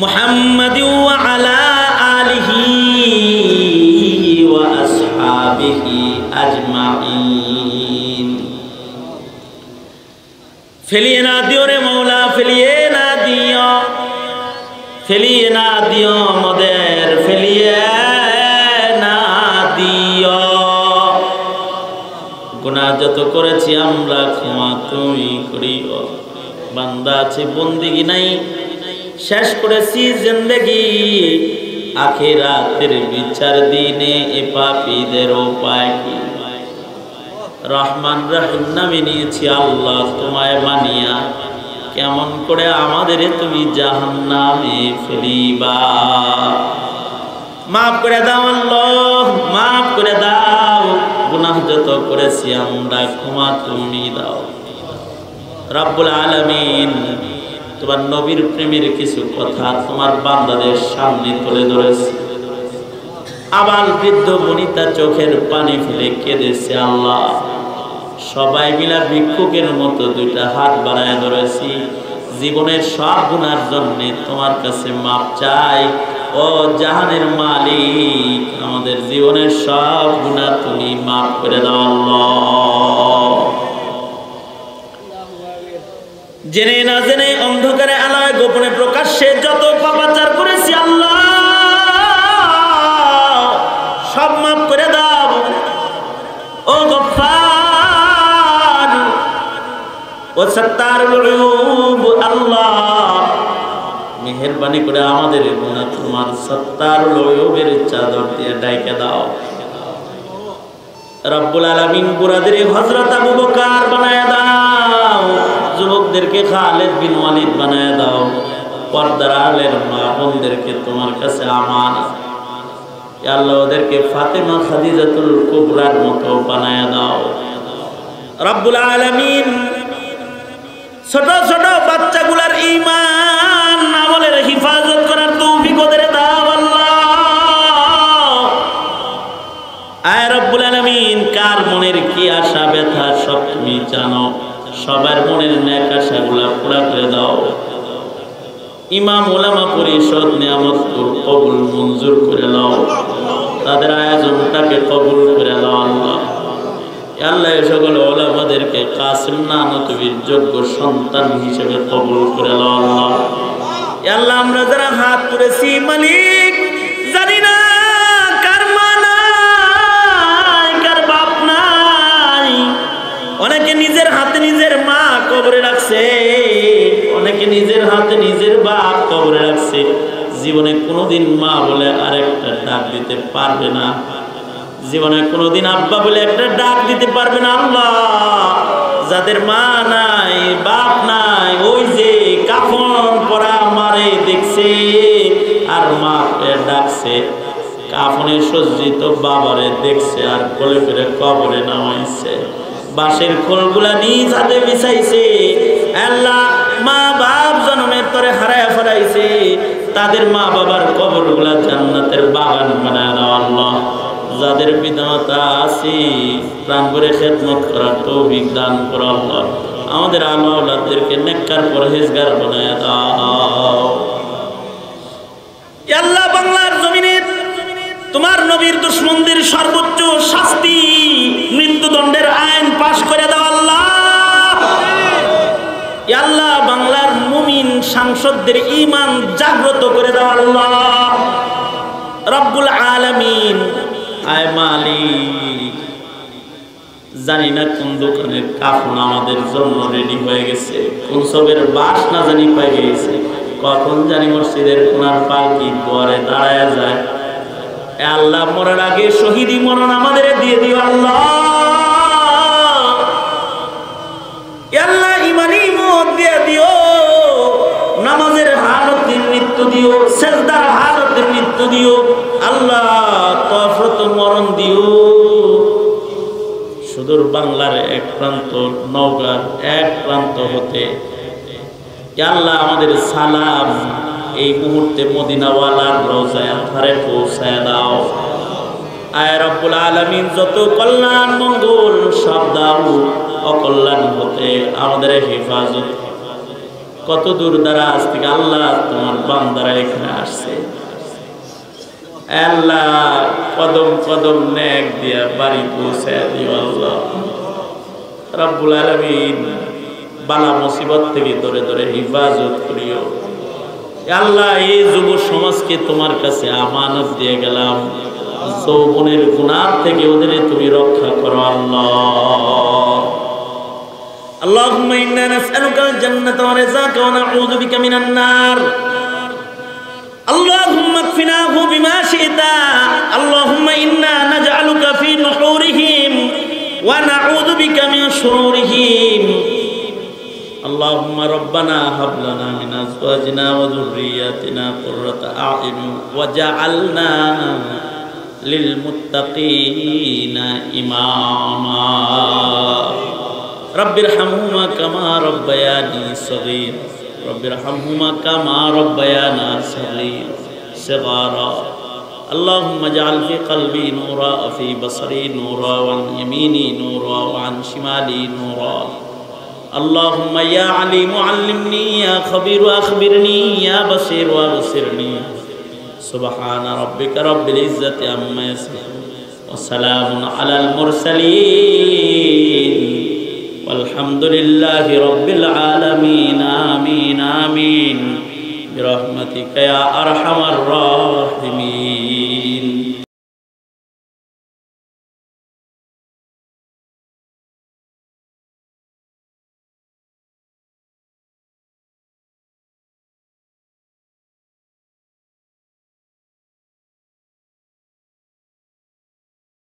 মুহাম্মাদি ওয়া আলা আলিহি ওয়া আসহাবিহি আজমাইন। ফেলিয়ে না দিও রে মৌলা, ফেলিয়ে না দিও, ফেলিয়ে না দিও মোদের, ফেলিয়ে না দিও। গুনাহ যত করেছি আমরা ক্ষমা তুমি করিও। বান্দা আছে বন্দিগি নাই, শেষ করেছি জিন্দেগি, আখিরাতের বিচার দিনে এ পাপীদের উপায় কি? রহমান রহিম নামে নিয়েছি আল্লাহ তোমায় মানিয়া, কেমন করে আমাদের তুমি জাহান্নামে ফেলিবা? মাফ করে দাও আল্লাহ, মাফ করে দাও। গুনাহ যত করেছি আমরা ক্ষমা তুমি দাও। রব্বুল আলামিন, তোমার নবীর প্রেমের কিছু কথা তোমার বান্দাদের সামনে তুলে ধরেছে। আবাল বৃদ্ধ বনিতা চোখের পানি ফেলে কেঁদেছে আল্লাহ। সবাই মিলা ভিক্ষুকের মতো দুইটা হাত বাড়ায় ধরেছি। জীবনের সব গুনার জন্য তোমার কাছে মাপ চাই। ও জাহানের মালিক, আমাদের জীবনের সব গুনাহ তুমি মাফ করে দাও আল্লাহ। জেনে না জেনে, অন্ধকারে আলোয় গোপনে প্রকাশ্যে যত পাপাচার করেছি আল্লাহ, সব মাফ করে দাও। ও গফফার, ও সত্তারুল উয়ুব আল্লাহ, মেহেরবানি করে আমাদের গুনাহ তোমার সত্তারুল উয়ুবের চাদর দিয়ে ঢেকে দাও। রব্বুল আলামিন, বুড়াদের হযরত আবু বকর বানায় দাও, যুবকদেরকে খালিদ বিন ওয়ালিদ বানায় দাও, পর্দার আড়ালের মা বোনদেরকে তোমার কাছে আমানত, ইয়া আল্লাহ ওদেরকে ফাতেমা খাদিজাতুল কুবরার মতো বানায় দাও। রব্বুল আলামিন, ছোট ছোট বাচ্চাগুলার ঈমান আমলের হিফাজত করার তৌফিক ওদের দাও আল্লাহ। আয় রব্বুল আলামিন, কার মনের কি আশা ব্যথা সব তুমি জানো। সবার মনের নেক আশাগুলা পুরা করে দাও। ইমাম ওলামা পরিষদ নিয়ামত কবুল মঞ্জুর করে নাও, তাদের আয়োজনটাকে কবুল করে নাও আল্লাহ। আল্লাহ সকল ওলামাদেরকে কাসিম নানতুবির যোগ্য সন্তান হিসেবে কবুল করে নাও আল্লাহ। আল্লাহ, আমরা যারা হাত তুলেছি মালিক, জানি না কার মা নাই, কার বাপ নাই। অনেকে নিজের হাতে নিজের মা কবরে রাখছে, অনেকে নিজের হাতে নিজের বাপ কবরে রাখছে। জীবনে কোনোদিন মা বলে আরেকটা ডাক দিতে পারবে না, জীবনে কোনোদিন আব্বা বলে একটা ডাক দিতে পারবে না আল্লাহ। যাদের মা নাই, বাপ নাই, ওই যে কাফন পরা মারে দেখছে আর মা ডাকছে, কাফনে সজ্জিত বাবারে দেখছে আর কোলে ফিরে কবরে নামাইছে, বাঁশের খোলগুলা নিজ হাতে বিছাইছে। আল্লাহ, মা বাপ জন্মের তরে হারায় ফেলাইছে, তাদের মা বাবার কবরগুলা জান্নাতের বাগান বানায় দাও আল্লাহ। যাদের পিতামাতা আছে, প্রাণ ভরে খেদমত করার তৌফিক দান করো আল্লাহ। আমাদের আল্লাহ আওলাদদেরকে নেককার পরহেজগার বানায় দাও আল্লাহ। বাংলার জমিনে তোমার নবীর দুশমনদের সর্বোচ্চ শাস্তি মৃত্যুদণ্ডের আইন পাশ করে দাও আল্লাহ। আল্লাহ, বাংলার মুমিন সাংসদদের ঈমান জাগ্রত করে দাও আল্লাহ। রব্বুল আলামিন, আয় মালিক, জানি না কোন দোকানের কাফন আমাদের জন্য রেডি হয়ে গেছে, কোন সবের বাস না জানি পেয়ে গেছে, কখন জানি মসজিদের কোনার পালকি দুয়ারে দাঁড়ায় যায়। আল্লাহ, মরার আগে শহীদি মরণ আমাদের দিয়ে দিও আল্লাহ। আল্লাহ, ইমানি মত দিয়ে দিও, নামাজের হালতের মৃত্যু দিও, সেজদার হালতের মৃত্যু দিও আল্লাহ। তফরত মরণ দিও। সুদূর বাংলার এক প্রান্ত, নওগাঁর এক প্রান্ত হতে আল্লাহ আমাদের সালাম এই মুহূর্তে মদিনাওয়ালার রওজায় আথারে পৌঁছায় দাও। আয় রব্বুল আলামিন, যত কল্যাণ মঙ্গল সব দাও, অকল্যাণ হতে আমাদের হেফাজত। কত দূর দারাজ থেকে আল্লাহ তোমার বান্দারা এখানে আসছে। আল্লাহ কদম কদম নেক দিয়া বাড়ি পৌঁছায় দিও আল্লাহ রাব্বুল আলামিন। বালা মুসিবত থেকে ধরে ধরে হিফাজত করিও আল্লাহ। এই যুব সমাজকে তোমার কাছে আমানত দিয়ে গেলাম, যৌবনের গুনাহ থেকে ওদের তুমি রক্ষা করো আল্লাহ। আল্লাহুম্মা ইন্না নাসআলুকাল জান্নাতা ওয়া রিযাকা ওয়া নাউযু বিকা মিনান নার। اللهم اكفناه بما شئت. اللهم إنا نجعلك في نحورهم ونعوذ بك من شرورهم. اللهم ربنا هب لنا من أزواجنا وذرياتنا قرة أعين وجعلنا للمتقين إماما. رب ارحمهما كما ربياني صغير. رب ارحمهما كما ربيانا صغارا. اللهم اجعل في قلبي نورا وفي بصري نورا وعن يميني نورا وعن شمالي نورا. اللهم يا عليم علمني يا خبير أخبرني يا بصير وابصرني. سبحان ربك رب العزة عما يصفون وسلام على المرسلين والحمد لله رب العالمين. آمين آمين برحمتك يا أرحم الراحمين.